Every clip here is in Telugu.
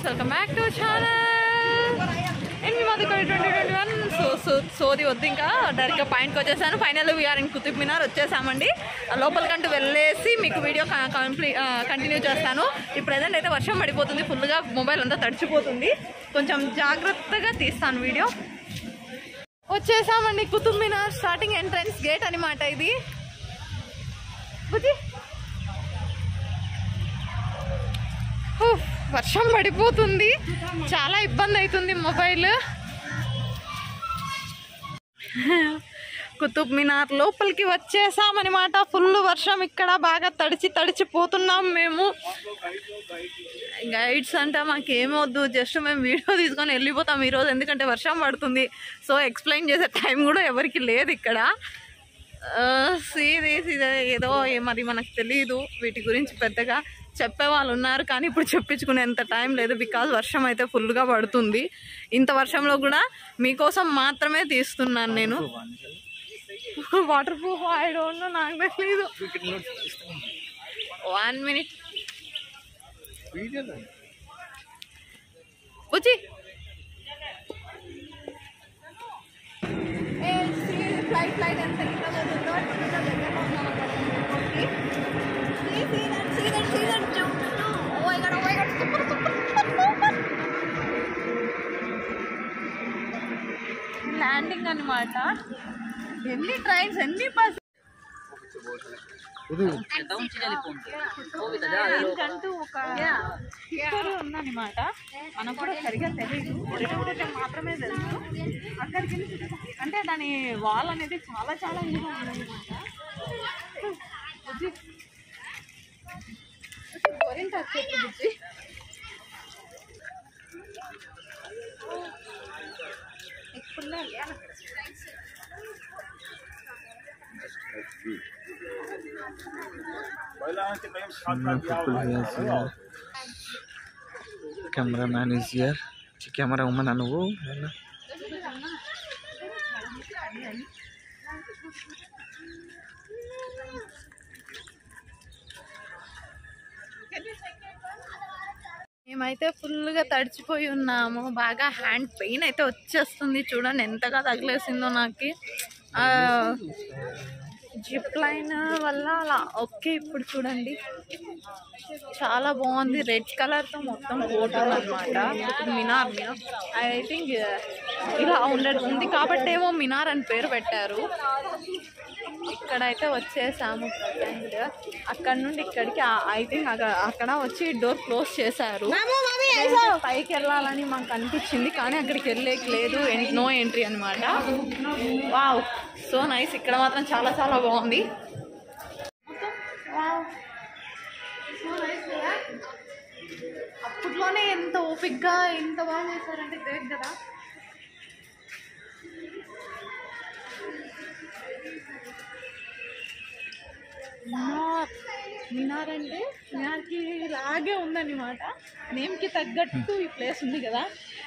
Friends, welcome back to channel. And మాది 2021 సోది వద్దు, ఇంకా డైరెక్ట్గా పాయింట్కి వచ్చేసాను. Final we're in Qutub Minar వచ్చేసామండి. లోపలికంటూ వెళ్ళేసి మీకు వీడియో కంటిన్యూ చేస్తాను. ఈ ప్రజెంట్ అయితే వర్షం పడిపోతుంది, ఫుల్గా మొబైల్ అంతా తడిచిపోతుంది. కొంచెం జాగ్రత్తగా తీస్తాను వీడియో. వచ్చేసామండి Qutub Minar starting entrance gate అనమాట ఇది. వర్షం పడిపోతుంది, చాలా ఇబ్బంది అవుతుంది మొబైల్. కుతుబ్ మినార్ లోపలికి వచ్చేసామన్నమాట. ఫుల్ వర్షం, ఇక్కడ బాగా తడిచిపోతున్నాం మేము. గైడ్స్ అంటే మాకేమొద్దు, జస్ట్ మేము వీడియో తీసుకొని వెళ్ళిపోతాం ఈరోజు, ఎందుకంటే వర్షం పడుతుంది. సో ఎక్స్ప్లెయిన్ చేసే టైం కూడా ఎవరికి లేదు ఇక్కడ. ఏదో మరి మనకు తెలీదు, వీటి గురించి పెద్దగా చెప్పే వాళ్ళు ఉన్నారు, కానీ ఇప్పుడు చెప్పించుకునేంత టైం లేదు. బికాజ్ వర్షం అయితే ఫుల్గా పడుతుంది. ఇంత వర్షంలో కూడా మీకోసం మాత్రమే తీస్తున్నాను నేను. Waterproof I don't know, నాకు తెలీదు. 1 minute వచ్చి ఫ్లైట్ ఎంత దగ్గరలో ల్యాండింగ్ అనమాట. ఎన్ని ట్రైన్స్, ఎన్ని బస్ కంటూ ఒక హిస్టరీ ఉందన్నమాట. మనకు కూడా సరిగా తెలియదు, మాత్రమే తెలుసు. అక్కడికి అంటే దాని వాల్ అనేది చాలా చాలా ఇదిగా ఉందన్నమాట. గోరింట వచ్చేసి cameraman is here. Camera woman anuvu మేమైతే ఫుల్గా తడిచిపోయి ఉన్నాము. బాగా హ్యాండ్ పెయిన్ అయితే వచ్చేస్తుంది. చూడండి ఎంతగా తగిలేసిందో నాకు. జిప్ లైన్ వల్ల అలా ఓకే. ఇప్పుడు చూడండి చాలా బాగుంది, రెడ్ కలర్తో మొత్తం ఫోటోలు అనమాట. మినార్ ఐ థింక్ ఇలా ఉంది కాబట్టి ఏమో మినార్ అని పేరు పెట్టారు. ఇక్కడైతే వచ్చేసాము. అక్కడ నుండి ఇక్కడికి ఐ థింక్ అక్కడ వచ్చి డోర్ క్లోజ్ చేశారు. పైకి వెళ్ళాలని మాకు అనిపించింది, కానీ అక్కడికి వెళ్ళేకి లేదు, నో ఎంట్రీ అనమాట. Wow, so nice. ఇక్కడ మాత్రం చాలా చాలా బాగుంది. అప్పట్లోనే ఎంత ఓపిక్గా ఎంత బాగా చేశారంటే గ్రేట్ కదా. మినార్ అంటే మినార్కి లాగే ఉందన్నమాట. నేమ్కి తగ్గట్టు ఈ ప్లేస్ ఉంది కదా.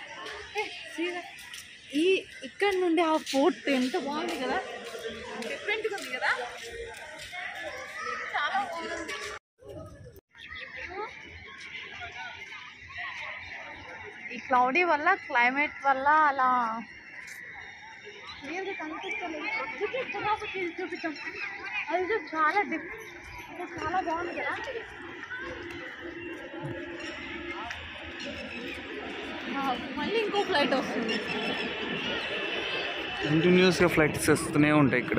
ఇక్కడ నుండి ఆ ఫోర్ట్ ఎంత బాగుంది కదా, డిఫరెంట్గా ఉంది కదా, చాలా బాగుంది. ఈ క్లౌడీ వల్ల, క్లైమేట్ వల్ల అలా కనిపిస్తలేదు. చూపించాం, అది చాలా చాలా బాగుంది కదా. మళ్ళీ ఇంకో ఫ్లైట్ వస్తుంది. కంటిన్యూస్గా ఫ్లైట్స్ వస్తూనే ఉంటాయి ఇక్కడ.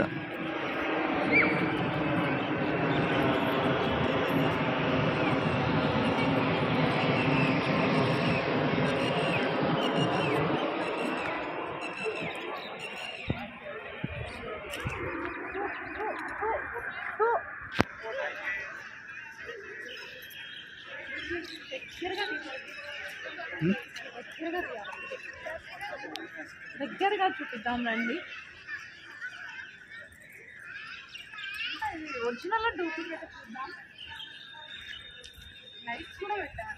దగ్గరగా చూపిద్దాం రండి. ఒరిజినల్ డూప్లికేట్ చూద్దాం. లైట్స్ కూడా పెట్టారు.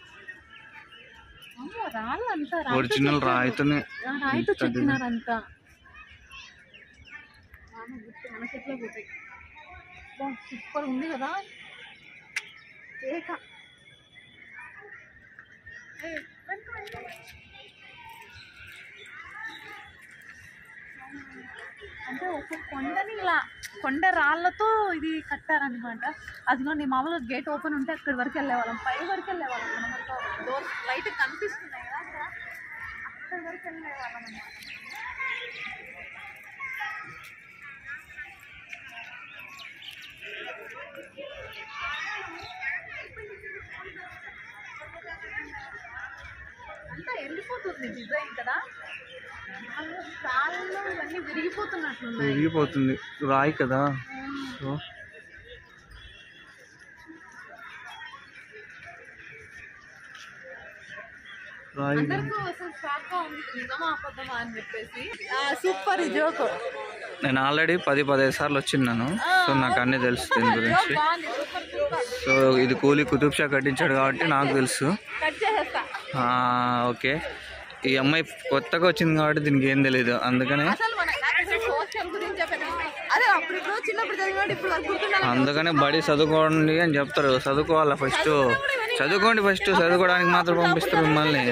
రాళ్ళంతా ఒరిజినల్ రాయితోనే రాయితో చెక్కినారంతా. మన చెట్లో పోతాయి. సూపర్ ఉంది కదా. కేక అంటే ఒక కొండని ఇలా కొండ రాళ్ళతో ఇది కట్టారనమాట. అదిగోండి మామూలుగా గేట్ ఓపెన్ ఉంటే అక్కడి వరకు వెళ్ళేవాళ్ళం, పై వరకు వెళ్ళేవాళ్ళం. మనకు డోర్స్ లైట్ కనిపిస్తున్నాయి కదా అక్కడ, అక్కడి వరకు వెళ్ళేవాళ్ళం అనమాట. అంతా వెళ్ళిపోతుంది డిజైన్ కదా, కాళ్ళలో ఇవన్నీ విరిగిపోతున్నట్లున్నాయి. విరిగిపోతుంది రాయి కదా. సో అందరికీ అసలు షాక్ గా ఉంది, నిజమా అబద్ధమా అని చెప్పేసి. Super joke. నేను ఆల్రెడీ 10-15 సార్లు వచ్చిన్నాను. సో నాకు అన్నీ తెలుసు దీని గురించి. సో ఇది కూలీ కుతుబ్ షా కట్టించాడు కాబట్టి నాకు తెలుసు. ఓకే, ఈ అమ్మాయి కొత్తగా వచ్చింది కాబట్టి దీనికి ఏం తెలియదు, అందుకనే బడి చదువుకోండి అని చెప్తారు. చదువుకోవాలా ఫస్ట్, చదువుకోండి ఫస్ట్, చదువుకోవడానికి మాత్రం పంపిస్తారు మిమ్మల్ని.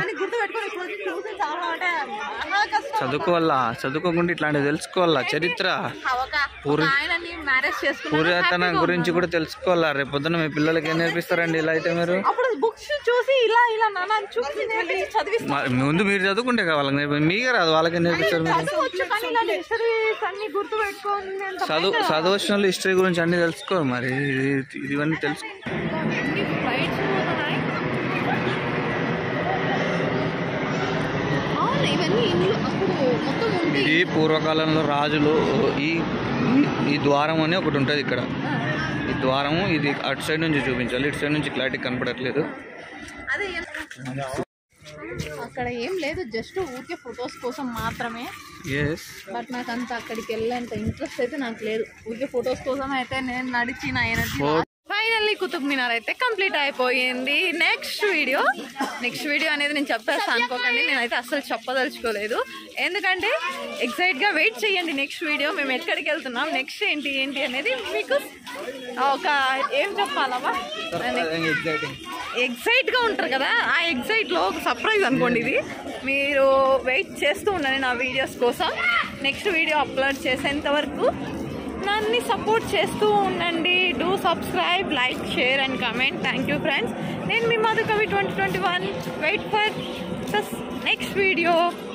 చదువుకోవాలా, చదువుకోకుండా ఇట్లాంటివి తెలుసుకోవాలా, చరిత్ర పురాతన గురించి కూడా తెలుసుకోవాలా. రేపు పొద్దున మీ పిల్లలకి ఏం నేర్పిస్తారండి ఇలా అయితే? మీరు ముందు మీరు చదువుకుంటే కావాలి, మీకే రాదు, వాళ్ళకి నేర్పిస్తారు. మీరు చదువు వచ్చిన వాళ్ళు హిస్టరీ గురించి అన్ని తెలుసుకోరు, మరి ఇవన్నీ తెలుసుకో. ఇది పూర్వకాలంలో రాజులు ఈ ద్వారం అని ఒకటి ఉంటుంది ఇక్కడ. ఈ ద్వారము ఇది అటు సైడ్ నుంచి చూపించాలి, ఇటు సైడ్ నుంచి క్లారిటీ కనపడట్లేదు. అక్కడ ఏం లేదు, జస్ట్ ఊరికే ఫొటోస్ కోసం మాత్రమే. బట్ నాకు అంత అక్కడికి వెళ్ళేంత ఇంట్రెస్ట్ అయితే నాకు లేదు. ఊరికే ఫొటోస్ కోసం అయితే నేను నడిచిన ఎనర్జీ. ఫైనల్లీ కుతుబ్ మినార్ అయితే కంప్లీట్ అయిపోయింది. నెక్స్ట్ వీడియో అనేది నేను చెప్పేస్తాను అనుకోకండి, నేనైతే అస్సలు చెప్పదలుచుకోలేదు. ఎందుకంటే ఎగ్జైట్గా వెయిట్ చేయండి. నెక్స్ట్ వీడియో మేము ఎక్కడికి వెళ్తున్నాం, నెక్స్ట్ ఏంటి అనేది మీకు ఒక ఏం చెప్పాలమ్మా, ఎగ్జైట్గా ఉంటారు కదా, ఆ ఎగ్జైట్లో ఒక సర్ప్రైజ్ అనుకోండి. ఇది మీరు వెయిట్ చేస్తూ ఉండండి నా వీడియోస్ కోసం. నెక్స్ట్ వీడియో అప్లోడ్ చేసేంత వరకు నన్ను సపోర్ట్ చేస్తూ ఉండండి. Do subscribe, like, share and comment. Thank you friends. నేను మీ Madhukavi 2021. Wait for the next video.